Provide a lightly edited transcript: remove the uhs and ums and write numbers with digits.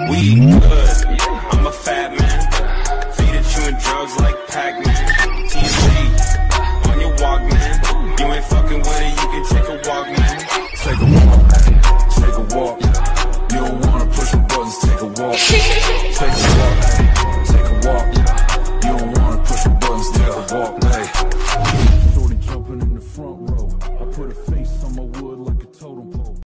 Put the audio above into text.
weed good. I'm a fat man, feed it chewing drugs like Pac-Man. TNT on your Walkman, you ain't fucking with it.